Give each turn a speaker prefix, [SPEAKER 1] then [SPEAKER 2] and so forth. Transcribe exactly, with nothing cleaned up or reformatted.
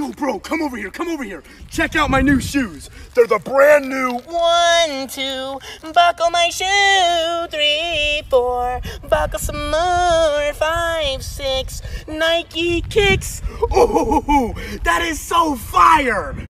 [SPEAKER 1] Yo, bro, come over here, come over here. Check out my new shoes. They're the brand new.
[SPEAKER 2] One, two, buckle my shoe. Three, four, buckle some more. Five, six, Nike kicks.
[SPEAKER 1] Oh, that is so fire.